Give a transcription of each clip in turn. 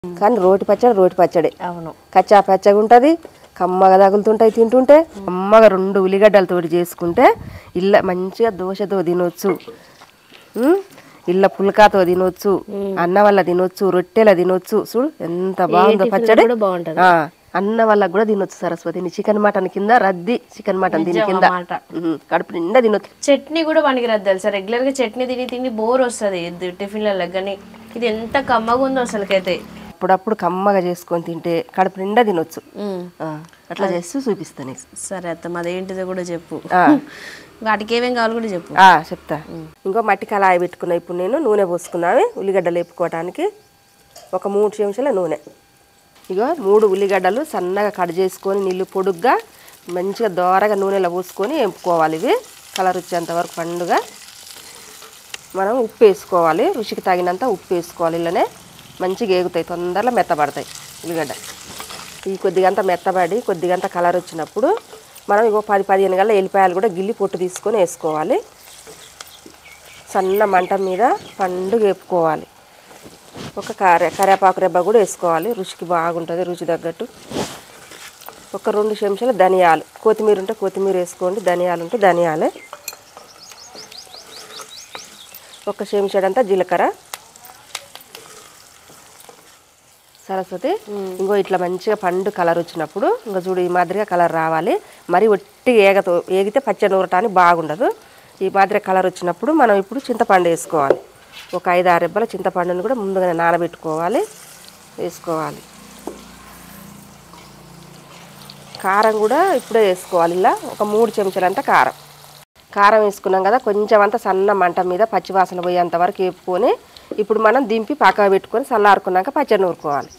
కానీ రోటి పచ్చడి అవును. కచ్చా పచ్చగా ఉంటుంది, కమ్మగా తగులుతుంటాయి తింటుంటే. కమ్మగా 2 ఉల్లిగడ్డలతోటి చేసుకుంటే ఇళ్ళ మంచిగా దోశతో తినొచ్చు, ఇళ్ళ పుల్కాతో తినొచ్చు, అన్న వల్ల తినొచ్చు, రొట్టెల తినొచ్చు. చూడు ఎంత బాగుందో పచ్చడి. అన్న వాళ్ళకు కూడా తినొచ్చు సరస్వతిని. చికెన్ మటన్ కింద రద్ది, చికెన్ మటన్ దీని కింద కడుపు నిండా తినొచ్చు. చట్నీ కూడా పనికిరద్దు తెలుసా, రెగ్యులర్ గా చట్నీ తిని బోర్ వస్తుంది టిఫిన్లలో, కానీ ఇది ఎంత కమ్మగా ఉందో అసలుకైతే. అప్పుడప్పుడు కమ్మగా చేసుకొని తింటే కడుపు నిండా తినొచ్చు. అట్లా చేస్తూ చూపిస్తాను. సరే అత్తమ్మ, అదేంటిదో కూడా చెప్పు, వాటికి ఏమేం కావాలి కూడా చెప్పు. చెప్తా. ఇంకో మట్టి కళాయి పెట్టుకున్నా. ఇప్పుడు నేను నూనె పోసుకున్నాను ఉల్లిగడ్డలు వేపుకోవడానికి. ఒక 3 చెంచాల నూనె. ఇగో 3 ఉల్లిగడ్డలు సన్నగా కట్ చేసుకొని నీళ్ళు పొడుగ్గా మంచిగా దోరగా నూనెలో పోసుకొని వేపుకోవాలి. ఇవి కలర్ వచ్చేంత వరకు పండుగ. మనం ఉప్పు వేసుకోవాలి, రుచికి తగినంత ఉప్పు వేసుకోవాలి. ఇలానే మంచిగా ఏగుతాయి, తొందరలో మెత్తబడతాయి ఉల్లిగడ్డ. ఈ కొద్దిగంత మెత్తబడి కొద్దిగంత కలర్ వచ్చినప్పుడు మనం ఇగో 10-15 గల్ల ఎల్లిపాయలు కూడా గిల్లి పొట్టు తీసుకొని వేసుకోవాలి. సన్న మంట మీద పండుగ వేపుకోవాలి. ఒక కరివేపాకు రెబ్బ కూడా వేసుకోవాలి, రుచికి బాగుంటుంది, రుచి తగ్గట్టు. ఒక 2 చెంచాల ధనియాలు, కొత్తిమీర ఉంటే కొత్తిమీర వేసుకోండి, ధనియాలు ఉంటే ధనియాలే. ఒక చెంచాడంతా జీలకర్ర. సరస్వతి ఇంకో ఇట్లా మంచిగా పండు కలర్ వచ్చినప్పుడు ఇంకా చూడు ఈ మాదిరిగా కలర్ రావాలి. మరి ఒట్టి ఏగితే పచ్చడి నూరటానికి బాగుండదు. ఈ మాదిరిగా కలర్ వచ్చినప్పుడు మనం ఇప్పుడు చింతపండు వేసుకోవాలి. ఒక 5-6 రెబ్బల చింతపండుని కూడా ముందుగానే నానబెట్టుకోవాలి, వేసుకోవాలి. కారం కూడా ఇప్పుడే వేసుకోవాలి. ఇలా ఒక 3 చెంచాలంతా కారం వేసుకున్నాం కదా. కొంచెం అంతా సన్న మంట మీద పచ్చివాసన పోయేంత వరకు వేపుకొని ఇప్పుడు మనం దింపి పక్కన పెట్టుకొని చల్లారుకున్నాక పచ్చడి నూరుకోవాలి.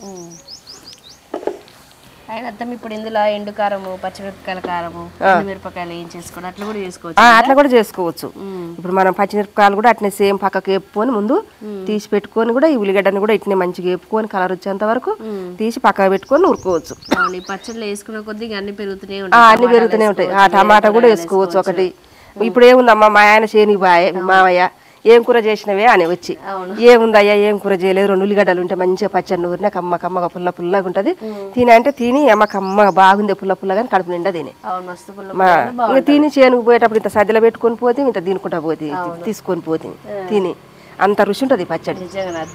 అయినా అర్థం ఇప్పుడు ఇందులో ఎండు కారము, పచ్చిమిరపకాయల కారము, మిరపకాయలు ఏం చేసుకోండి అట్లా కూడా చేసుకోవచ్చు. అట్లా కూడా చేసుకోవచ్చు. ఇప్పుడు మనం పచ్చిమిరపకాయలు కూడా అట్నే సేమ్ పక్కకు వేపుకొని ముందు తీసి పెట్టుకొని కూడా ఈ ఉల్లిగడ్డని కూడా ఇట్నే మంచిగా వేపుకొని కలర్ వచ్చేంత వరకు తీసి పక్కన పెట్టుకొని నూరుకోవచ్చు. పచ్చళ్ళు వేసుకున్న కొద్దిగా అన్ని పెరుగుతూనే ఉంటాయి. టమాటా కూడా వేసుకోవచ్చు ఒకటి. ఇప్పుడు ఏముందమ్మా మా ఆయన చేనికి బాయ్ మామయ్య ఏం కూర చేసినవే అని వచ్చి, ఏముందయ్యా ఏం కూర చేయలేదు, 2 ఉల్లిగడ్డలు ఉంటే మంచిగా పచ్చడి నూరినా కమ్మగా పుల్లగా ఉంటుంది. తిని అంటే తిని అమ్మ కమ్మగా బాగుంది పుల్లగా కడుపు నిండా తిని తిని చేనుకు పోయేటప్పుడు ఇంత సద్దిలో పెట్టుకొని పోతే ఇంత తినుకుంటా పోతే తీసుకొని పోతే తిని అంత రుచి ఉంటుంది పచ్చడి.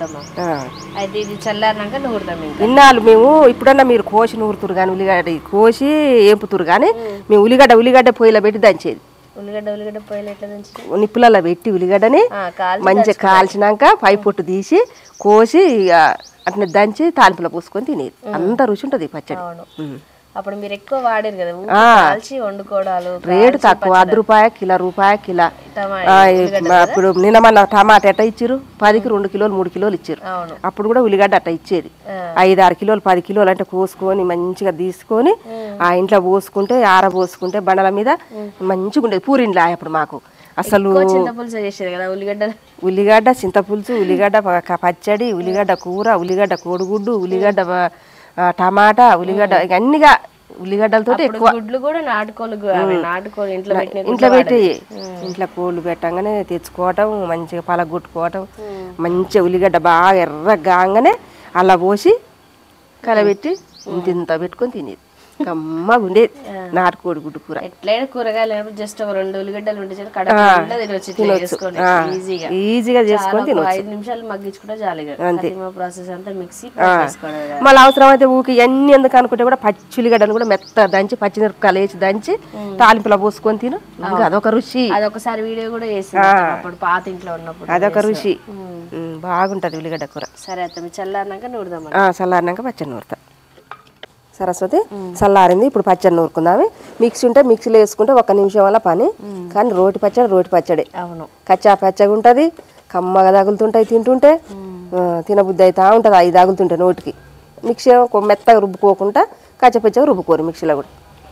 ఇన్నాళ్ళు మేము ఇప్పుడన్నా మీరు కోసి నూరుతురు కానీ ఉల్లిగడ్డ కోసి ఏంపుతురు కానీ మేము ఉల్లిగడ్డ పొయ్యిలో పెట్టి దంచేది. నిప్పులలో పెట్టి ఉల్లిగడ్డని మంచిగా కాల్చినాక పై పొట్టు తీసి కోసి అట్లా దంచి తాలింపులో పోసుకొని తినేది. అంత రుచి ఉంటుంది పచ్చడి. అప్పుడు మీరు ఎక్కువ వాడారు కదా, వండుకోవడాలు రేటు తక్కువ, ₹1 కిలో. ఇప్పుడు నిన్న మన టమాటా ఎట్ట ఇచ్చారు, 10కి 2 కిలోలు 3 కిలోలు ఇచ్చారు. అప్పుడు కూడా ఉల్లిగడ్డ అట్ట ఇచ్చేది. 5-6 కిలోలు 10 కిలోలు అంటే కోసుకొని మంచిగా తీసుకొని ఆ ఇంట్లో పోసుకుంటే ఆరబోసుకుంటే బండల మీద మంచిగా ఉండేది. పూరిండ్లా అప్పుడు మాకు అసలు ఉల్లిగడ్డ చింతపులుసు, ఉల్లిగడ్డ పచ్చడి, ఉల్లిగడ్డ కూర, ఉల్లిగడ్డ కోడిగుడ్డు, ఉల్లిగడ్డ టమాటా, ఉల్లిగడ్డ అన్నిగా ఉల్లిగడ్డలతో ఎక్కువ. ఇంట్లో పెట్టి ఇంట్లో కోళ్ళు పెట్టంగానే తెచ్చుకోవటం, మంచిగా పలగొట్టుకోవటం, మంచిగా ఉల్లిగడ్డ బాగా ఎర్రగా కాగానే అలా పోసి కలబెట్టి ఇంత పెట్టుకొని తినేది. కమ్మగా ఉండేది నాటుకోడి గుడ్డు కూర. ఎట్లయినా కూరగాయలు జస్ట్ 2 ఉల్లిగడ్డలు ఉంటే ఈజీగా చేసుకొని తినొచ్చు. 5 నిమిషాలు మగ్గించుకుంటే చాలు. ప్రాసెస్ అంతా మిక్సీ మళ్ళీ అవసరం అయితే ఊకి ఎన్ని ఎందుకు అనుకుంటే కూడా పచ్చి ఉల్లిగడ్డలు కూడా మెత్త దంచి పచ్చిమిరపకాయలు వేసి దంచి తాలింపులో పోసుకొని తిను. అదొక రుచి. అదొకసారి వీడియో కూడా చేసి పాత ఇంట్లో ఉన్నప్పుడు అదొక రుచి బాగుంటది ఉల్లిగడ్డ కూర. సరే అత్తమ్మ, చల్లారినాక నూరుదాం. చల్లారినాక పచ్చడి నూరుతా. సరస్వతి చల్లారింది, ఇప్పుడు పచ్చడి నూరుకుందాము. మిక్సీ ఉంటే మిక్సీలో వేసుకుంటే 1 నిమిషం వల్ల పని. కానీ రోటి పచ్చడి అవును, కచ్చా పచ్చగా ఉంటుంది, కమ్మగా తగులుతుంటాయి తింటుంటే. తినబుద్ధి అవుతా ఉంటుంది అవి తగులుతుంటే నోటికి. మిక్సీ మెత్తగా రుబ్బుకోకుండా కచ్చపచ్చగా రుబ్బుకోరు మిక్సీలో కూడా.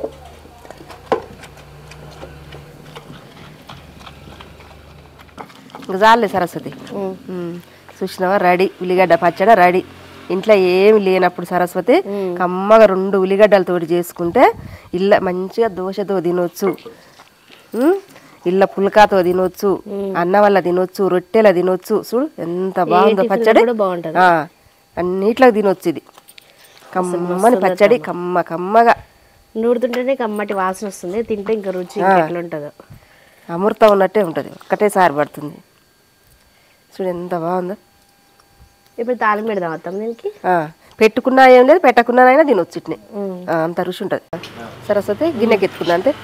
ఇంకా చాలే సరస్వతి. చూసినావా, రెడీ ఉల్లిగడ్డ పచ్చడి రెడీ. ఇంట్లో ఏమి లేనప్పుడు సరస్వతి కమ్మగా 2 ఉల్లిగడ్డలతోటి చేసుకుంటే ఇళ్ళ మంచిగా దోశతో తినొచ్చు, ఇళ్ళ పుల్కాతో తినొచ్చు, అన్న వల్ల తినొచ్చు, రొట్టెల తినొచ్చు. చూడు ఎంత బాగుందో పచ్చడి. అన్నిట్లోకి తినొచ్చు ఇది. కమ్మని పచ్చడి, కమ్మగా నూరుతుంటేనే కమ్మటి వాసన వస్తుంది, తింటే ఇంకా రుచి ఎట్లా ఉంటుందో అమృతం ఉన్నట్టే ఉంటుంది. ఒక్కటేసారి పడుతుంది. చూడు ఎంత బాగుందో. ఇప్పుడు తాలింపు పెడదాం అత్తమ్మ దీనికి. పెట్టుకున్నా ఏం లేదు, పెట్టకున్నానైనా తినొచ్చు ఇట్ని. అంత రుచి ఉంటుంది. సరస్వతి గిన్నెకి ఎత్తుకుందా అంతే.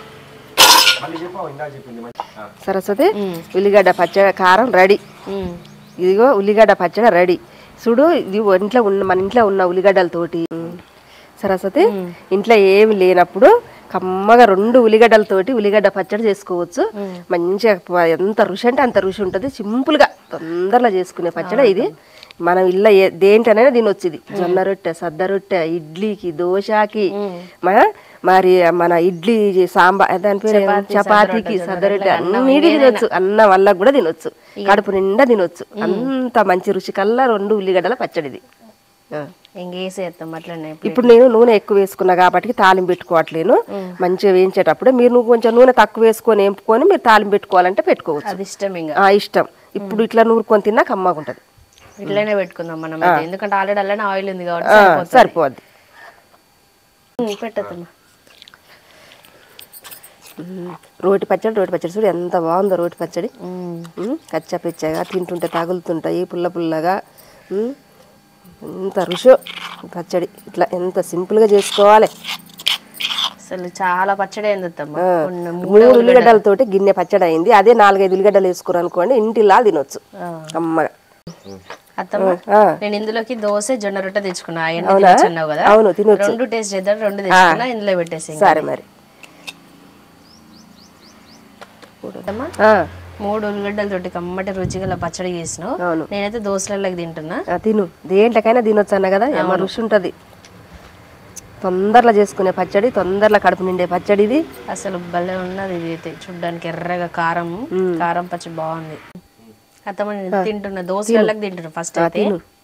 సరస్వతి ఉల్లిగడ్డ పచ్చడి కారం రెడీ. ఇదిగో ఉల్లిగడ్డ పచ్చడి రెడీ. చూడు ఇది ఇంట్లో ఉన్న మన ఇంట్లో ఉన్న ఉల్లిగడ్డలతోటి. సరస్వతి ఇంట్లో ఏమి లేనప్పుడు కమ్మగా 2 ఉల్లిగడ్డలతోటి ఉల్లిగడ్డ పచ్చడి చేసుకోవచ్చు. మంచిగా ఎంత రుచి అంటే అంత రుచి ఉంటుంది. సింపుల్గా తొందరలో చేసుకునే పచ్చడి ఇది. మనం ఇళ్ళ దేంటనైనా తినొచ్చు ఇది. జొన్న రొట్టె, సద్ద రొట్టె, ఇడ్లీకి, దోశకి, మరి మన ఇడ్లీ సాంబార్ దాని పేరు చపాతీకి, సద్ద రొట్టె అన్నిటి తినొచ్చు. అన్న వల్ల కూడా తినొచ్చు, కడుపు నిండా తినొచ్చు. అంత మంచి రుచి కల్లా 2 ఉల్లిగడ్డల పచ్చడిది. ఇప్పుడు నేను నూనె ఎక్కువ వేసుకున్నా కాబట్టి తాలింపు పెట్టుకోవట్లేను. మంచిగా వేయించేటప్పుడు నువ్వు కొంచెం నూనె తక్కువ వేసుకొని వేపుకొని మీరు తాలింపు పెట్టుకోవాలంటే పెట్టుకోవచ్చు. ఇష్టం. ఇప్పుడు ఇట్లా నూరుకొని తిన్నా కమ్మగా ఉంటది. ఇట్లనే పెట్టుకుందాం మనం, ఎందుకంటే ఆల్రెడీ అలానే ఆయిల్ ఉంది కాబట్టి సరిపోద్ది. పెట్టమ్మా. రోటి పచ్చడి చూడు ఎంత బాగుందో. రోటి పచ్చడి కచ్చా పిచ్చగా తింటుంటే తగులుతుంటాయి, పుల్ల పుల్లగా. ఎంత రుచో పచ్చడి. ఇట్లా ఎంత సింపుల్గా చేసుకోవాలి. అసలు చాలా పచ్చడి అయింది. 3 ఉల్లిగడ్డలతోటి గిన్నె పచ్చడి అయింది. అదే 4-5 ఉల్లిగడ్డలు వేసుకున్నారు అనుకోండి, ఇంటిలా తినొచ్చు అమ్మగా. అత్తమ్మ నేను ఇందులోకి దోశ, జొన్న రొట్టె తెచ్చుకున్నా. కదా అవును తినొచ్చు. 2 టేస్ట్ చేద్దాం. 2 తెచ్చుకున్నా, ఇందులో పెట్టేసి. సరే మరి 3 ఉల్లిగడ్డలతోటి కమ్మటి రుచిగల పచ్చడి చేసినావు. నేనైతే దోశలకి తింటున్నా. తిను, దేంట్లకైనా తినొచ్చు అన్న కదా. ఏమో రుచి ఉంటది. తొందరలో చేసుకునే పచ్చడి, తొందరలో కడుపు నిండే పచ్చడి ఇది. అసలు భలే ఉన్నది. ఇది అయితే చూడ్డానికి ఎర్రగా కారం పచ్చడి బాగుంది. అత్తమ్మ తింటున్నా, దోశలకి తింటున్నా. ఫస్ట్ అయితే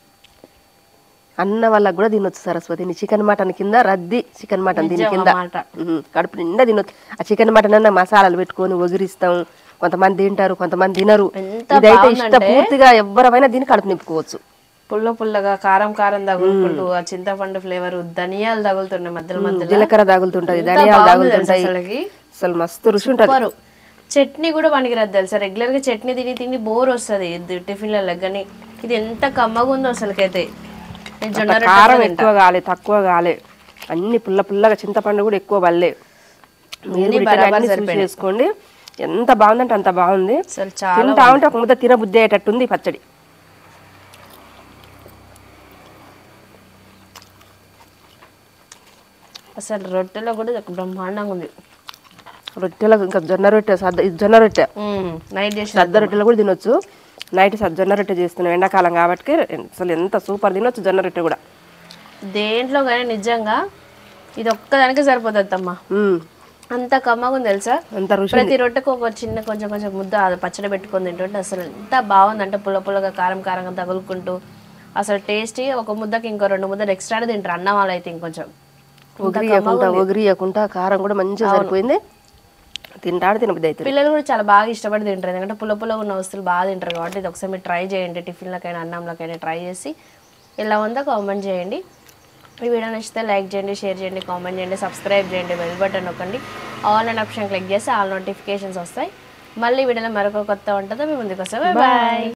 అన్న వాళ్ళకి కూడా తినొచ్చు. సరస్వతి చికెన్ మటన్ కింద రద్ది. చికెన్ మటన్ దీని కింద కడుపు నిండా తినొచ్చు. ఆ చికెన్ మటన్ అన్న మసాలాలు పెట్టుకొని వగిరిస్తాం. కొంతమంది తింటారు, కొంతమంది తినరు. ఇదైతే పూర్తిగా ఎవరైనా దీన్ని కడుపు నింపుకోవచ్చు. పుల్లగా కారం తగులుకుంటూ, ఆ చింతపండు ఫ్లేవర్, ధనియాలు తగులుతున్నాయి మధ్యలో, జీలకర్ర తగులుతుంటది, ధనియాలు తగులుతుంటాయి. అసలు మస్తు రుచి ఉంటుంది. చట్నీ కూడా పనికిరాదు తెలుసా. రెగ్యులర్ గా చట్నీ తిని బోర్ వస్తుంది టిఫిన్లలో. కానీ ఇది ఎంత కమ్మగా ఉందో అసలుకైతే. కారం ఎక్కువ కాలే, తక్కువ కాలే, అన్ని పుల్లగా. చింతపండు కూడా ఎక్కువ వల్లే. చేసుకోండి. ఎంత బాగుందంటే అంత బాగుంది. తింటా ఉంటే ఒక ముద్ద తినబుద్ధి అయ్యేటట్టుంది పచ్చడి. అసలు రొట్టెలో కూడా బ్రహ్మాండంగా ఉంది. రొట్టెలో ఇంకా జొన్న రొట్టె, నైట్ చేసి సద్ద రొట్టెలో కూడా తినొచ్చు. నైట్ జొన్న రొట్టె చేస్తున్నాం ఎండాకాలం కాబట్టి. అసలు ఎంత సూపర్ తినొచ్చు జొన్న రొట్టె కూడా. దేంట్లో కానీ నిజంగా ఇది ఒక్కదానికే సరిపోతుంది అమ్మా. అంత కమ్మగా ఉంది తెలుసా. ప్రతి రొట్టెకు ఒక చిన్న కొంచెం ముద్ద పచ్చడి పెట్టుకొని తింటుంటే అసలు ఎంత బాగుంది అంటే, పుల్లగా కారంగా తగులుకుంటూ అసలు టేస్టీ. ఒక ముద్దకి ఇంకో 2 ముద్దలు ఎక్స్ట్రానే తింటారు అన్నం వాళ్ళు అయితే. ఇంకొంచెం ఒగిరియకుండా కారం కూడా మంచిగా సరిపోయింది. తినబుద్ధి అవుతుంది. పిల్లలు కూడా చాలా బాగా ఇష్టపడి తింటారు, ఎందుకంటే పుల్లగా ఉన్న వస్తువులు బాగా తింటారు కాబట్టి. ఇది ఒకసారి మీరు ట్రై చేయండి. టిఫిన్లకైనా అన్నంలకైనా ట్రై చేసి ఎలా ఉందో కామెంట్ చేయండి. ఈ వీడియో నచ్చితే లైక్ చేయండి, షేర్ చేయండి, కామెంట్ చేయండి, సబ్స్క్రైబ్ చేయండి, బెల్ బటన్ నొక్కండి. ఆల్ అనే ఆప్షన్ క్లిక్ చేస్తే ఆల్ నోటిఫికేషన్స్ వస్తాయి. మళ్ళీ వీడియోలో మరొక కొత్త ఉంటుందో మీ ముందుకు వస్తాం. బాయ్.